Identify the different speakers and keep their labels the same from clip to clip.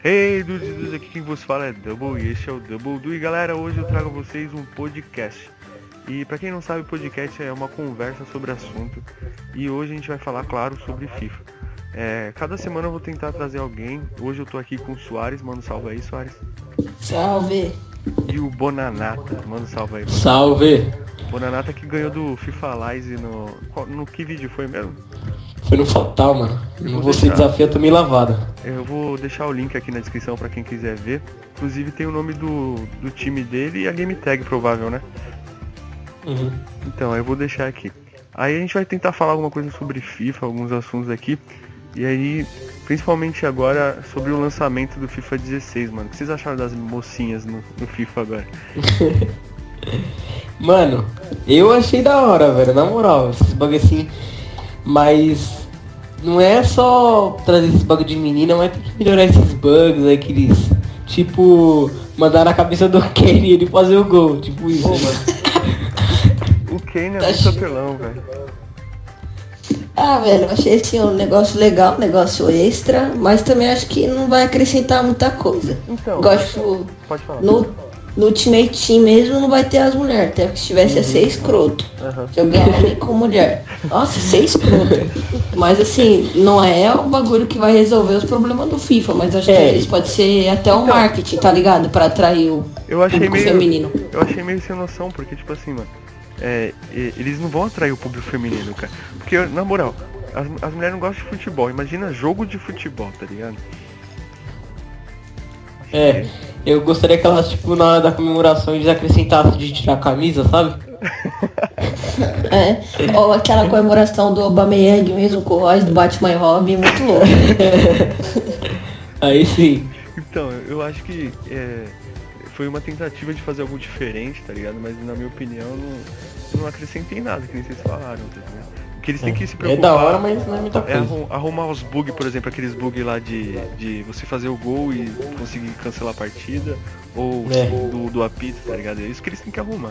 Speaker 1: Hey, dudes, aqui quem vos fala é Double e este é o Double Do. E galera, hoje eu trago a vocês um podcast. E pra quem não sabe, podcast é uma conversa sobre assunto. E hoje a gente vai falar, claro, sobre FIFA. Cada semana eu vou tentar trazer alguém. Hoje eu tô aqui com o Soares, manda um salve aí, Soares.
Speaker 2: Salve!
Speaker 1: E o Bonanata, manda um salve aí.
Speaker 3: Salve!
Speaker 1: Bonanata que ganhou do FIFA Live no que vídeo foi mesmo?
Speaker 3: Foi no Fatal, mano. Não vou ser desafio, eu tô meio lavada.
Speaker 1: Eu vou deixar o link aqui na descrição pra quem quiser ver. Inclusive tem o nome do time dele e a game tag provável, né?
Speaker 3: Uhum.
Speaker 1: Então, eu vou deixar aqui. Aí a gente vai tentar falar alguma coisa sobre FIFA, alguns assuntos aqui. E aí, principalmente agora, sobre o lançamento do FIFA 16, mano. O que vocês acharam das mocinhas no FIFA agora?
Speaker 3: Mano, eu achei da hora, velho, na moral, esses bugs assim. Mas não é só trazer esses bugs de menina, mas tem que melhorar esses bugs, aqueles. Tipo, mandar na cabeça do Kane e ele fazer o gol. Tipo isso, mano.
Speaker 1: O Kane é muito apelão, velho.
Speaker 2: Ah, velho, eu achei assim um negócio legal, um negócio extra, mas também acho que não vai acrescentar muita coisa.
Speaker 1: Então,
Speaker 2: Gosto
Speaker 1: pode falar.
Speaker 2: No Ultimate Team mesmo não vai ter as mulheres, até que se tivesse ia ser escroto. Jogar homem com mulher. Nossa, ser escroto. Mas assim, não é o bagulho que vai resolver os problemas do FIFA, mas acho que isso pode ser até o marketing, tá ligado? Pra atrair o público feminino.
Speaker 1: Eu achei meio sem noção, porque tipo assim, mano, eles não vão atrair o público feminino, cara. Porque, na moral, as mulheres não gostam de futebol. Imagina jogo de futebol, tá ligado?
Speaker 3: Eu gostaria que elas, tipo, na hora da comemoração eles acrescentassem de tirar a camisa, sabe?
Speaker 2: Ou aquela comemoração do Aubameyang mesmo com o Royce do Batman e Robin, muito louco.
Speaker 3: Aí sim.
Speaker 1: Então, eu acho que foi uma tentativa de fazer algo diferente, tá ligado? Mas na minha opinião não acrescentei nada, que nem vocês falaram, tá ligado? Que eles têm que se preocupar.
Speaker 3: É da hora, mas não é muita coisa.
Speaker 1: Arrumar os bugs, por exemplo, aqueles bugs lá de você fazer o gol e conseguir cancelar a partida, ou do apito, tá ligado? É isso que eles têm que arrumar.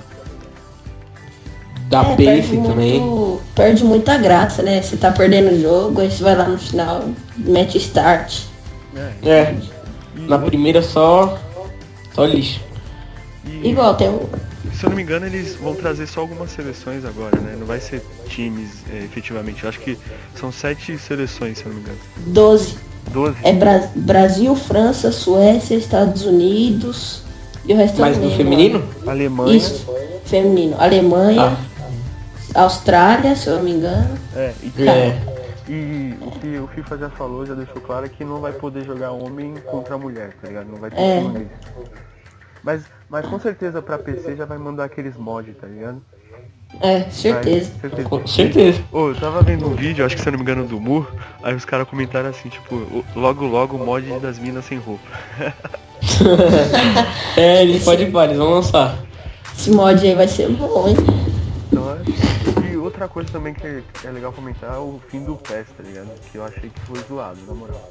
Speaker 3: Da pace também.
Speaker 2: Perde muita graça, né? Você tá perdendo o jogo, aí você vai lá no final, mete start.
Speaker 3: Na primeira só lixo.
Speaker 2: Igual, tem
Speaker 1: se eu não me engano, eles vão trazer só algumas seleções agora, né? Não vai ser times, efetivamente. Eu acho que são 7 seleções, se eu não me engano.
Speaker 2: 12.
Speaker 1: 12?
Speaker 2: É Brasil, França, Suécia, Estados Unidos e o resto
Speaker 3: mais no feminino?
Speaker 1: Alemanha.
Speaker 2: Isso, feminino. Alemanha, Austrália, se eu não me engano.
Speaker 1: E o que o FIFA já falou, já deixou claro, é que não vai poder jogar homem contra mulher, tá ligado? Não vai ter como. Mas com certeza pra PC já vai mandar aqueles mods, tá ligado?
Speaker 2: Certeza.
Speaker 3: Com certeza.
Speaker 1: Eu tava vendo um vídeo, acho que se eu não me engano, do Mur, aí os caras comentaram assim, tipo, logo o mod das minas sem roupa.
Speaker 3: Eles podem ir, eles vão lançar.
Speaker 2: Esse mod aí vai ser bom, hein?
Speaker 1: Então, e outra coisa também que é legal comentar é o fim do PES, tá ligado? Que eu achei que foi zoado, na moral.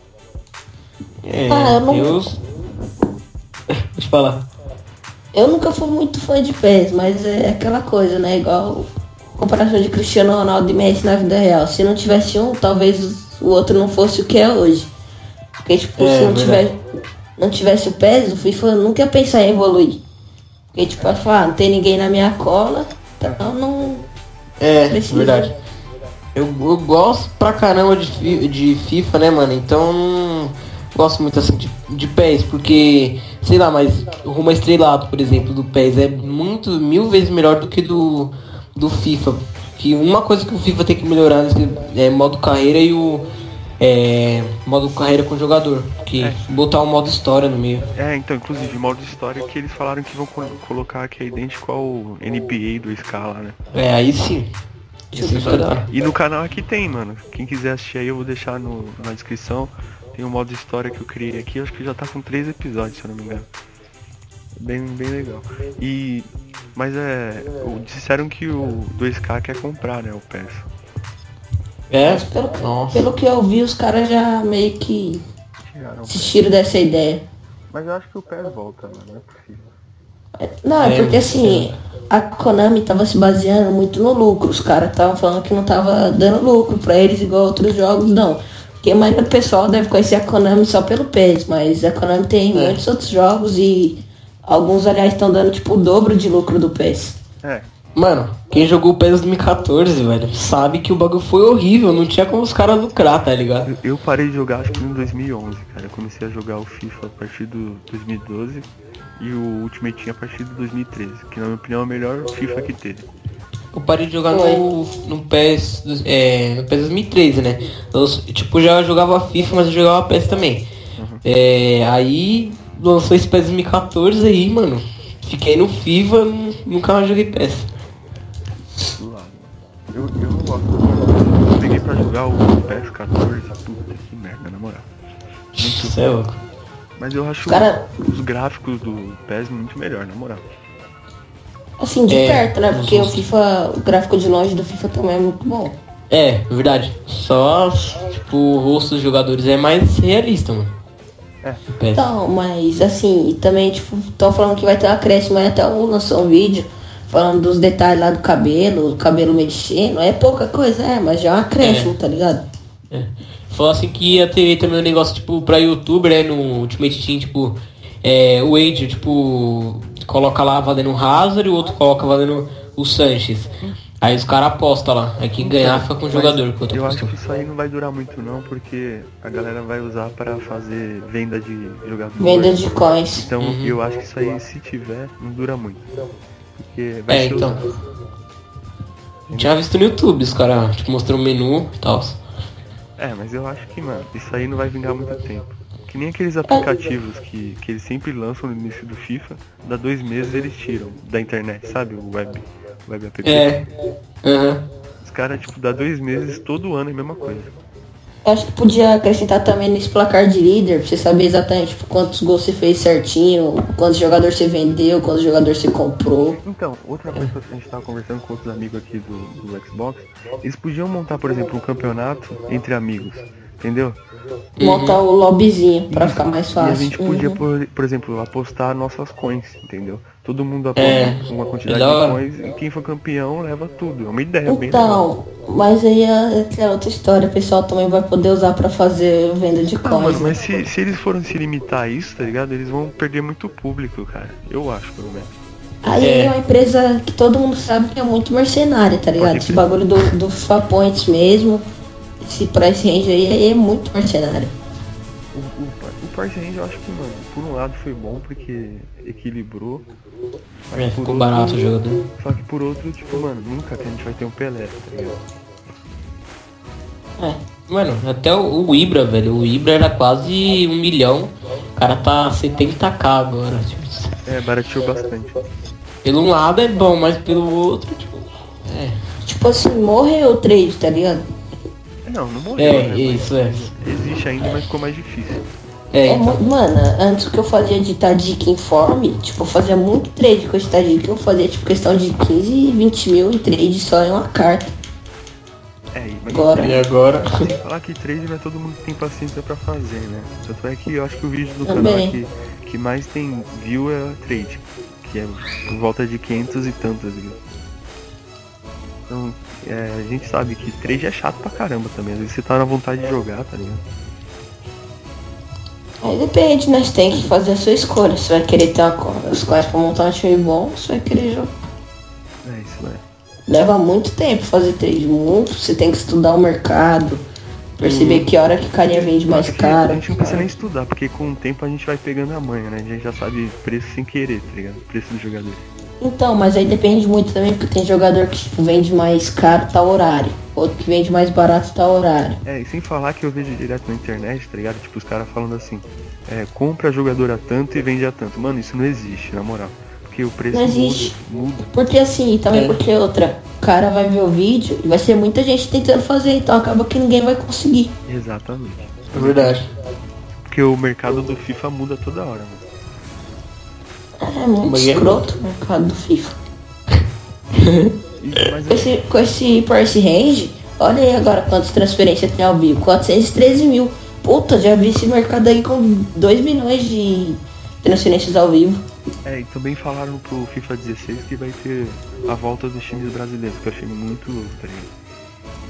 Speaker 3: Deixa eu falar.
Speaker 2: Eu nunca fui muito fã de PES, mas é aquela coisa, né? Igual comparação de Cristiano Ronaldo e Messi na vida real. Se não tivesse um, talvez o outro não fosse o que é hoje. Porque, tipo, se não tivesse o PES, o FIFA nunca ia pensar em evoluir. Porque, tipo, não tem ninguém na minha cola, então não... precisa.
Speaker 3: Verdade. Eu gosto pra caramba de FIFA, né, mano? Então não gosto muito assim de PES, porque, sei lá, mas o rumo estrelado, por exemplo, do PES é mil vezes melhor do que do FIFA. Que uma coisa que o FIFA tem que melhorar é modo carreira e o modo carreira com o jogador. Que botar um modo história no meio.
Speaker 1: Então, inclusive, modo história que eles falaram que vão colocar que é idêntico ao NBA do Scala, né?
Speaker 3: Aí sim.
Speaker 1: E no canal aqui tem, mano. Quem quiser assistir aí, eu vou deixar na descrição. Tem um modo história que eu criei aqui, acho que já tá com 3 episódios, se eu não me engano. Bem legal. Mas disseram que o 2K quer comprar, né, o PES.
Speaker 2: Pelo que eu vi, os caras já meio que desistiram dessa ideia.
Speaker 1: Mas eu acho que o PES volta, mano, não é possível.
Speaker 2: Não, porque assim, a Konami tava se baseando muito no lucro. Os caras estavam falando que não tava dando lucro pra eles igual outros jogos, não. Porque a maioria do pessoal deve conhecer a Konami só pelo PES, mas a Konami tem muitos outros jogos e alguns, aliás, estão dando tipo o dobro de lucro do PES.
Speaker 1: É.
Speaker 3: Mano, quem jogou o PES 2014, velho, sabe que o bagulho foi horrível, não tinha como os caras lucrar, tá ligado?
Speaker 1: Eu parei de jogar acho que em 2011, cara. Eu comecei a jogar o FIFA a partir do 2012 e o Ultimate Team a partir de 2013, que na minha opinião é o melhor FIFA que teve.
Speaker 3: Eu parei de jogar no PES, no PES 2013, né? Eu, tipo, já jogava FIFA, mas eu jogava PES também. Aí lançou esse PES 2014 aí, mano. Fiquei no FIFA, nunca mais joguei PES.
Speaker 1: Eu não gosto. Eu peguei pra jogar o PES 14, puta que merda, na moral.
Speaker 3: Isso é louco.
Speaker 1: Mas eu acho os gráficos do PES muito melhor, na moral.
Speaker 2: Assim, de perto, né? Porque o gráfico de longe do FIFA também é muito bom.
Speaker 3: É, verdade. Só, tipo, o rosto dos jogadores é mais realista, mano.
Speaker 2: Então, mas assim, e também, tipo, estão falando que vai ter um acréscimo, aí até o lançou um vídeo falando dos detalhes lá do cabelo, o cabelo mexendo, é pouca coisa, mas já é um acréscimo, tá ligado?
Speaker 3: Falou assim que ia ter também um negócio, tipo, pra youtuber, né, no Ultimate Team, tipo, o Wade, tipo, coloca lá valendo o Hazard e o outro coloca valendo o Sanches. Aí os caras apostam lá, aí quem ganhar fica com o jogador.
Speaker 1: Eu acho que isso aí não vai durar muito não, porque a galera vai usar pra fazer venda de jogador.
Speaker 2: Venda de coins.
Speaker 1: Então eu acho que isso aí, se tiver, não dura muito. Porque vai ser
Speaker 3: então.
Speaker 1: usado.
Speaker 3: Tinha visto no YouTube, os caras, tipo, mostrando o menu e tal.
Speaker 1: Mas eu acho que, mano, isso aí não vai vingar muito tempo. Que nem aqueles aplicativos que eles sempre lançam no início do FIFA, dá 2 meses eles tiram da internet, sabe? O web app. Os caras, tipo, dá 2 meses, todo ano é a mesma coisa.
Speaker 2: Eu acho que podia acrescentar também nesse placar de líder, pra você saber exatamente tipo, quantos gols você fez certinho, quantos jogadores você vendeu, quantos jogadores você comprou.
Speaker 1: Então, outra coisa que a gente tava conversando com outros amigos aqui do Xbox, eles podiam montar, por exemplo, um campeonato entre amigos, entendeu?
Speaker 2: Montar o lobbyzinho pra ficar mais fácil.
Speaker 1: E a gente podia, por exemplo, apostar nossas coins, entendeu? Todo mundo aposta uma quantidade de coins e quem for campeão leva tudo. É uma ideia bem legal.
Speaker 2: Então, mas aí é outra história. O pessoal também vai poder usar pra fazer venda de coins.
Speaker 1: Mano, mas se eles forem se limitar a isso, tá ligado? Eles vão perder muito público, cara. Eu acho, pelo menos.
Speaker 2: Aí é uma empresa que todo mundo sabe que é muito mercenária, tá ligado? Esse bagulho do FIFA Points mesmo, esse price range aí é muito mercenário.
Speaker 1: O price range eu acho que, mano, por um lado foi bom porque equilibrou.
Speaker 3: Ficou barato o jogador.
Speaker 1: Só que por outro, tipo, mano, nunca que a gente vai ter um Pelé, tá ligado?
Speaker 3: Mano, até o Ibra, velho. O Ibra era quase 1 milhão. O cara tá 70k agora. Tipo,
Speaker 1: barateou bastante.
Speaker 3: Pelo um lado é bom, mas pelo outro, tipo.
Speaker 2: Tipo assim, morreu o trade, tá ligado?
Speaker 1: Não morreu, né?
Speaker 3: Isso
Speaker 1: Existe ainda, mas ficou mais difícil.
Speaker 2: Então. Mano, antes que eu fazia de Tadic Informe, tipo, eu fazia muito trade com esse Tadic, eu fazia tipo questão de 15, 20 mil em trade só em uma carta.
Speaker 1: Mas
Speaker 3: e agora?
Speaker 1: Tem que falar que trade não é todo mundo que tem paciência pra fazer, né? Tanto é que eu acho que o vídeo do canal aqui que mais tem view é trade, que é por volta de 500 e tantas views. Então, a gente sabe que trade é chato pra caramba também, às vezes você tá na vontade de jogar, tá ligado?
Speaker 2: Aí depende, né? Você tem que fazer a sua escolha. Você vai querer ter as coisas pra montar um time bom, você vai querer jogar.
Speaker 1: Isso é.
Speaker 2: Leva muito tempo fazer trade, muito. Você tem que estudar o mercado, perceber que hora que carinha vende mais caro.
Speaker 1: A gente não precisa nem estudar, porque com o tempo a gente vai pegando a manha, né? A gente já sabe preço sem querer, tá ligado? Preço do jogador.
Speaker 2: Então, mas aí depende muito também, porque tem jogador que tipo, vende mais caro tal horário, outro que vende mais barato tal horário.
Speaker 1: E sem falar que eu vejo direto na internet, tá ligado? Tipo, os caras falando assim, compra jogador a tanto e vende a tanto. Mano, isso não existe, na moral. Porque o preço
Speaker 2: não existe.
Speaker 1: muda.
Speaker 2: Porque assim, também porque outra, o cara vai ver o vídeo e vai ser muita gente tentando fazer, então acaba que ninguém vai conseguir.
Speaker 1: Exatamente.
Speaker 3: É verdade.
Speaker 1: Porque o mercado do FIFA muda toda hora, mano.
Speaker 2: É muito escroto o mercado do FIFA. Com esse price range, olha aí agora quantas transferências tem ao vivo. 413 mil. Puta, já vi esse mercado aí com 2 milhões de transferências ao vivo.
Speaker 1: E também falaram pro FIFA 16 que vai ter a volta dos times brasileiros, que eu achei muito louco, tá ligado?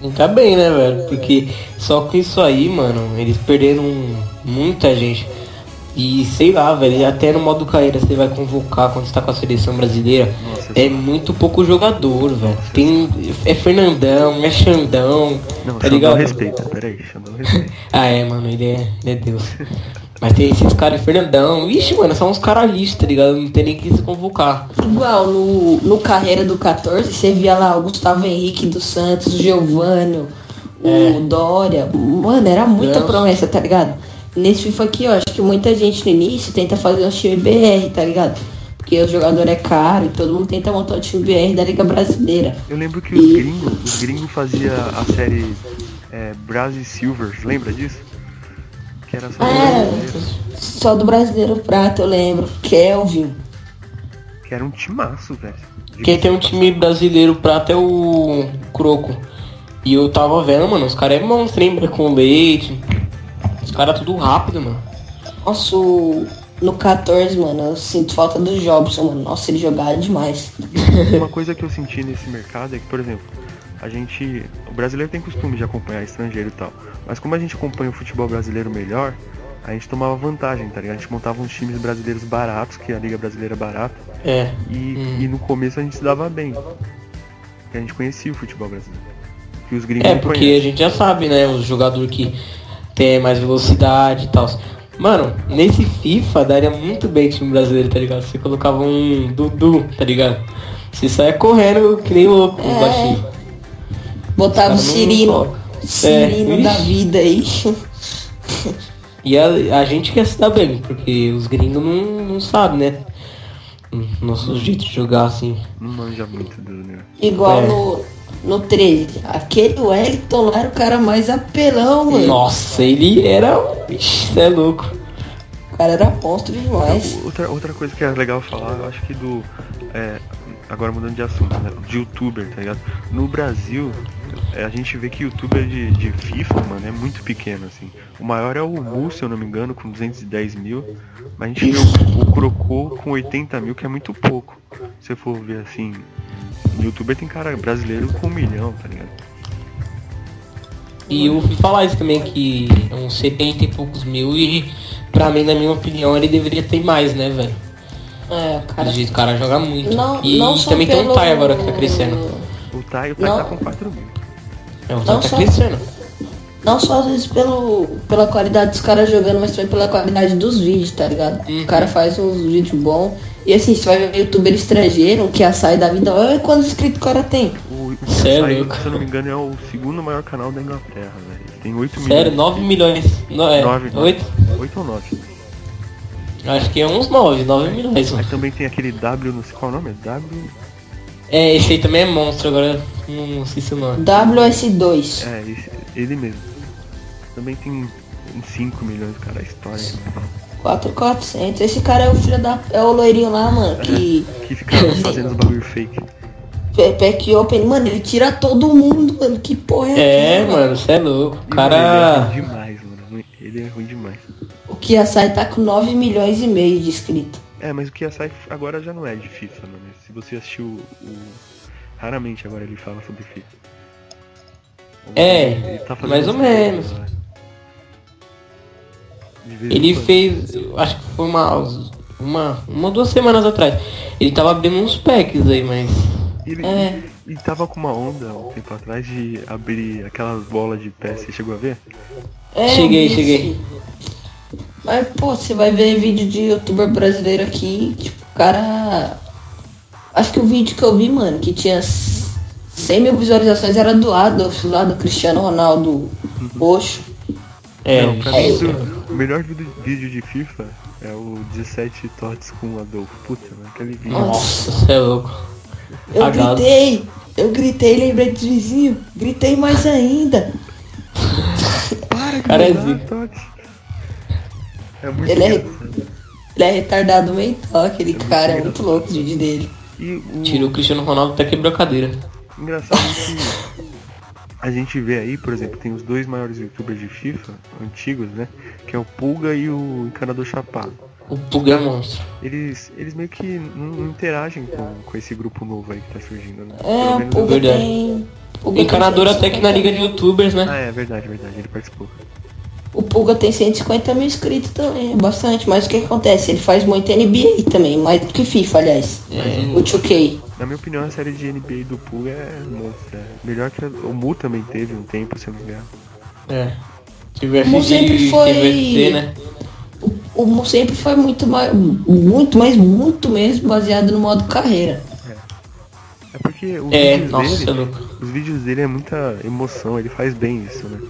Speaker 3: Tá bem, né, velho? Porque só com isso aí, mano, eles perderam muita gente. E sei lá, velho, até no modo carreira você vai convocar quando você tá com a seleção brasileira.
Speaker 1: Nossa,
Speaker 3: É muito pouco jogador, velho. Tem. É Fernandão, é Xandão.
Speaker 1: Não,
Speaker 3: Tá
Speaker 1: Xandão
Speaker 3: ligado?
Speaker 1: respeita, peraí, Xandão respeita.
Speaker 3: Ah, é, mano, ele é Deus. Mas tem esses caras, Fernandão. Ixi, mano, são uns caras listos, tá ligado? Não tem nem que se convocar.
Speaker 2: Igual no Carreira do 14, você via lá o Gustavo Henrique dos Santos, o Giovânio, o Dória. Mano, era muita
Speaker 3: Deus.
Speaker 2: promessa, tá ligado? Nesse FIFA aqui, ó, acho que muita gente no início tenta fazer um time BR, tá ligado? Porque o jogador é caro e todo mundo tenta montar o time BR da Liga Brasileira.
Speaker 1: Eu lembro que os gringos faziam a série Brasil Silvers, lembra disso? Que era só
Speaker 2: Só do Brasileiro Prata, eu lembro. Kelvin.
Speaker 1: que era um timaço, velho.
Speaker 3: Quem tem um time brasileiro prata é o Croco. E eu tava vendo, mano, os caras é monstro, lembra? Com leite. Os caras tudo rápido, mano.
Speaker 2: Nossa, no 14, mano, eu sinto falta do Jobson, mano. Nossa, ele jogava demais.
Speaker 1: Uma coisa que eu senti nesse mercado é que, por exemplo, o brasileiro tem costume de acompanhar estrangeiro e tal, mas como a gente acompanha o futebol brasileiro melhor, a gente tomava vantagem, tá ligado? A gente montava uns times brasileiros baratos, que a Liga Brasileira é barata, e no começo a gente se dava bem, porque a gente conhecia o futebol brasileiro, que os gringos não
Speaker 3: Porque
Speaker 1: conhecem.
Speaker 3: a gente já sabe, né? Os jogadores que tem mais velocidade e tal. Mano, nesse FIFA daria muito bem time brasileiro, tá ligado? Você colocava um Dudu, tá ligado? Você saia correndo que nem louco, baixinho.
Speaker 2: Botava o
Speaker 3: Os caras não
Speaker 2: Cirino.
Speaker 3: colocam.
Speaker 2: Cirino da
Speaker 3: Ixi.
Speaker 2: vida aí.
Speaker 3: E a gente quer se dar bem, porque os gringos não sabem, né? Nosso jeito de jogar assim.
Speaker 1: Não manja muito do negócio.
Speaker 2: Igual no 13. Aquele Wellington lá era o cara mais apelão, mano.
Speaker 3: Nossa, ele era. Ixi, cê é louco.
Speaker 2: O cara era monstro demais.
Speaker 1: Outra coisa que é legal falar, eu acho que agora mudando de assunto, né? De youtuber, tá ligado? No Brasil, a gente vê que youtuber de FIFA, mano, é muito pequeno, assim. O maior é o Mu, se eu não me engano, com 210 mil. Mas a gente vê o Crocô com 80 mil, que é muito pouco. Se você for ver assim, youtuber tem cara brasileiro com 1 milhão, tá ligado?
Speaker 3: E eu fui falar isso também, que é uns 70 e poucos mil, e pra mim, na minha opinião, ele deveria ter mais, né, velho?
Speaker 2: Cara.
Speaker 3: O cara joga muito.
Speaker 2: Não,
Speaker 3: e
Speaker 2: não só
Speaker 3: também tem um
Speaker 2: pelo-
Speaker 3: Tai agora que tá crescendo.
Speaker 1: O Tai
Speaker 2: Não.
Speaker 1: tá com 4 mil.
Speaker 3: O
Speaker 2: Não
Speaker 3: Tai tá
Speaker 2: só-
Speaker 3: crescendo.
Speaker 2: Não só às vezes pela qualidade dos caras jogando, mas também pela qualidade dos vídeos, tá ligado? O cara faz uns vídeos bons. E assim, você vai ver youtuber estrangeiro que sai da vida. Olha quantos inscritos o cara tem.
Speaker 1: O
Speaker 3: Cê é
Speaker 1: Tai,
Speaker 3: louco.
Speaker 1: se eu não me engano, é o segundo maior canal da Inglaterra, velho. Tem 8
Speaker 3: Sério,
Speaker 1: milhões.
Speaker 3: 9 milhões. Não, é,
Speaker 1: 9,
Speaker 3: 8?
Speaker 1: 8 ou 9.
Speaker 3: Acho que é uns 9 milhões.
Speaker 1: Aí também tem aquele W, não sei qual é o nome, é W?
Speaker 3: É, esse aí também é monstro, agora não sei se o nome.
Speaker 2: WS2.
Speaker 1: É, ele mesmo. Também tem uns 5 milhões, cara, a história.
Speaker 2: 4.400. Esse cara é o filho da... É o loirinho lá, mano, que...
Speaker 1: Que ficaram fazendo os bagulho fake.
Speaker 2: Pack Open, mano, ele tira todo mundo, mano. Que porra é
Speaker 3: É,
Speaker 2: aquela?
Speaker 3: mano, você é louco. O
Speaker 1: Ele é
Speaker 3: cara.
Speaker 1: ruim demais, mano. Ele é ruim demais.
Speaker 2: O Kiasai tá com 9 milhões e meio de inscritos.
Speaker 1: Mas o Kiasai agora já não é de FIFA, mano. Se você assistiu raramente agora ele fala sobre FIFA. Ele tá fazendo
Speaker 3: mais ou
Speaker 1: uns
Speaker 3: menos.
Speaker 1: vídeos, né? De vez em
Speaker 3: Ele
Speaker 1: quando.
Speaker 3: fez, eu acho que foi uma ou 2 semanas atrás. Ele tava abrindo uns packs aí, mas.
Speaker 1: Ele tava com uma onda um tempo atrás de abrir aquelas bolas de pé, você chegou a ver?
Speaker 3: Cheguei.
Speaker 2: Mas, pô, você vai ver vídeo de youtuber brasileiro aqui, tipo, o cara... Acho que o vídeo que eu vi, mano, que tinha 100 mil visualizações era do Adolf, lá do Cristiano Ronaldo roxo.
Speaker 1: Não, pra mim,
Speaker 3: É,
Speaker 1: o melhor vídeo de FIFA é o 17 Tots com o Adolfo. Puta, mano, aquele vídeo.
Speaker 3: nossa, você é louco.
Speaker 2: Eu
Speaker 3: Agado.
Speaker 2: gritei, lembrei dos vizinhos, gritei mais ainda.
Speaker 1: Para de
Speaker 3: Cara, é
Speaker 1: usar
Speaker 3: zica.
Speaker 1: Tots. É muito
Speaker 2: Ele é-
Speaker 1: engraçado.
Speaker 2: Ele é retardado mental, aquele cara, é muito louco o vídeo dele.
Speaker 1: E o
Speaker 3: Tirou o Cristiano Ronaldo até quebrou a cadeira.
Speaker 1: engraçado é que a gente vê aí, por exemplo, tem os dois maiores youtubers de FIFA, antigos, né? Que é o Pulga e o Encanador Chapado.
Speaker 3: O Puga é monstro.
Speaker 1: Eles meio que não interagem com esse grupo novo aí que tá surgindo, né?
Speaker 2: É, o Puga
Speaker 3: verdade.
Speaker 2: tem...
Speaker 3: Encanador até que na liga de youtubers, né?
Speaker 1: Ah, é verdade, ele participou.
Speaker 2: O Puga tem 150 mil inscritos também, é bastante. Mas o que acontece? Ele faz muito NBA também, mais do que FIFA, aliás. O 2K.
Speaker 1: Na minha opinião, a série de NBA do Puga é monstro. É melhor que o Mu também teve um tempo, se eu não me engano.
Speaker 3: É. Tive
Speaker 2: O Mu sempre foi...
Speaker 3: UFC, né?
Speaker 2: O Mu sempre foi muito mesmo baseado no modo carreira.
Speaker 1: É porque os vídeos dele é muita emoção, ele faz bem isso, né?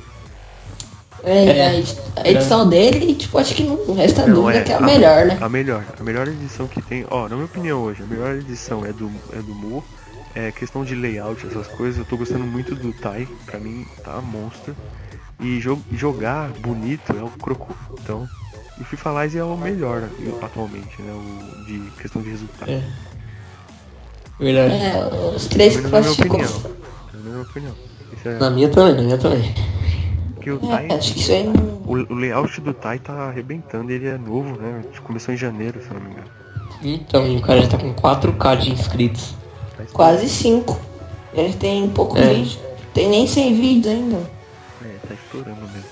Speaker 2: A edição dele, tipo, acho que não resta dúvida que é a melhor, né?
Speaker 1: A melhor edição que tem, na minha opinião hoje, a melhor edição é do Mu. É questão de layout, essas coisas, eu tô gostando muito do Tai, pra mim tá monstro. E jogar bonito é o Croco. Então, o FIFA Live é o melhor atualmente, né? O de questão de resultado.
Speaker 3: Verdade.
Speaker 2: Os três que classificou.
Speaker 1: Na minha opinião.
Speaker 3: Na minha também.
Speaker 1: Porque o Tai,
Speaker 2: acho que isso aí não...
Speaker 1: o layout do Tai tá arrebentando, ele é novo, né? Começou em janeiro, se não me engano.
Speaker 3: Então, e o cara já tá com 4K de inscritos.
Speaker 2: Quase 5. Ele tem pouco vídeo. Tem nem 100 vídeos ainda.
Speaker 1: Tá estourando mesmo.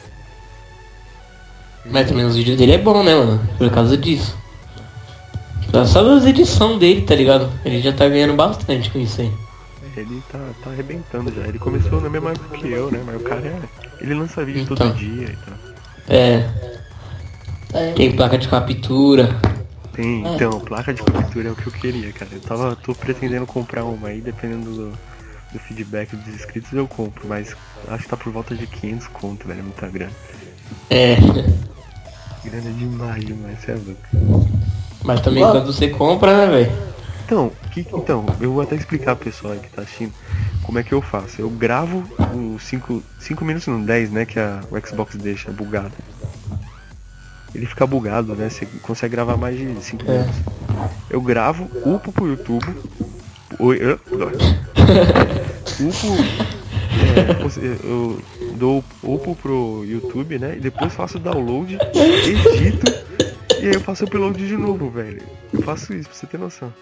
Speaker 3: Mas também os vídeos dele é bom, né, mano? Por causa disso. Só das edições dele, tá ligado? Ele já tá ganhando bastante com isso aí.
Speaker 1: Ele tá arrebentando já. Ele começou na mesma época que eu, né? Mas o cara ele lança vídeo
Speaker 3: Então.
Speaker 1: todo dia e tal.
Speaker 3: Tem placa de captura.
Speaker 1: Tem, então, placa de captura é o que eu queria, cara. Tô pretendendo comprar uma aí, dependendo do feedback dos inscritos eu compro, mas acho que tá por volta de 500 conto, velho, muita grana. Grana demais, cê é louco.
Speaker 3: Mas também quando você compra, né, velho?
Speaker 1: Então, eu vou até explicar pro pessoal aí que tá assistindo como é que eu faço. Eu gravo os 5 minutos, não 10, né, que o Xbox deixa bugado. Ele fica bugado, né, você consegue gravar mais de 5 minutos. Eu gravo, upo pro YouTube. Eu dou upo pro YouTube, né, e depois faço o download, edito, e aí eu faço o upload de novo, velho. Eu faço isso, pra você ter noção.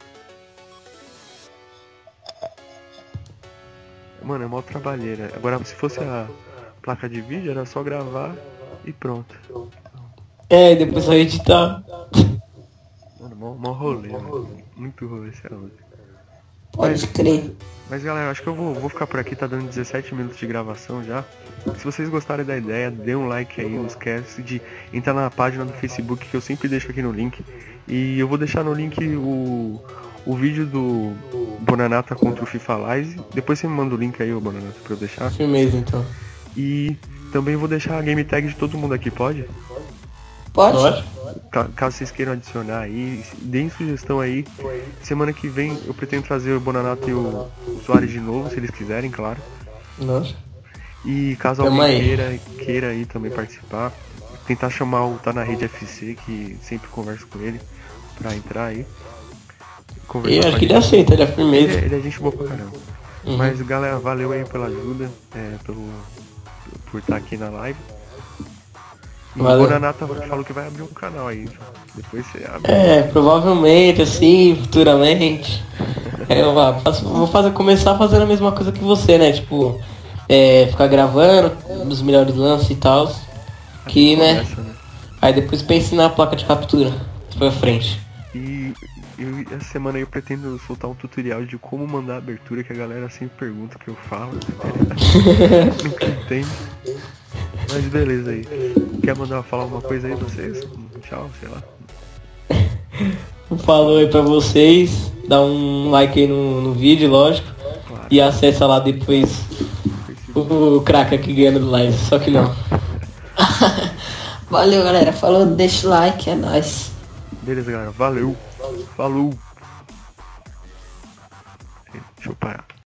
Speaker 1: Mano, é mó trabalheira. Agora, se fosse a placa de vídeo, era só gravar e pronto.
Speaker 3: E depois só editar.
Speaker 1: Mano, mó rolê, mano. Muito rolê, esse é outro.
Speaker 2: Pode crer.
Speaker 1: Mas galera, acho que eu vou ficar por aqui, tá dando 17 minutos de gravação já. Se vocês gostarem da ideia, dê um like aí, não esquece de entrar na página do Facebook que eu sempre deixo aqui no link. E eu vou deixar no link o vídeo do Bonanata contra o FIFA Live. Depois você me manda o link aí, ô Bonanata, pra eu deixar.
Speaker 3: Firmeza, então.
Speaker 1: E também vou deixar a game tag de todo mundo aqui, pode?
Speaker 2: Pode?
Speaker 1: Caso vocês queiram adicionar aí, deem sugestão aí. Semana que vem eu pretendo trazer o Bonanato e o Soares de novo, se eles quiserem, claro.
Speaker 3: Nossa.
Speaker 1: E caso alguém queira aí também participar, tentar chamar o Tá Na Rede FC, que sempre converso com ele, pra entrar aí.
Speaker 3: E acho que ele aceita, ele é firmeza.
Speaker 1: Ele é gente boa pra caramba. Mas galera, valeu aí pela ajuda, por estar aqui na live. E o Bonanata falou que vai abrir um canal aí. Depois você abre.
Speaker 3: Provavelmente, assim, futuramente. Eu vou começar fazendo a mesma coisa que você, né? Tipo, ficar gravando os melhores lances e tal. Que, né? Aí depois pra ensinar a placa de captura pra frente.
Speaker 1: E essa semana eu pretendo soltar um tutorial de como mandar a abertura, que a galera sempre pergunta o que eu falo. Nunca entende. Mas beleza aí. Quer falar alguma coisa aí vocês? Tchau, sei lá.
Speaker 3: Falou aí pra vocês. Dá um like aí no vídeo, lógico. Claro. E acessa lá depois o craque aqui ganhando do live. Só que não.
Speaker 2: Valeu, galera. Falou, deixa o like, é nóis.
Speaker 1: Beleza, galera. Valeu. Falou. Deixa eu parar.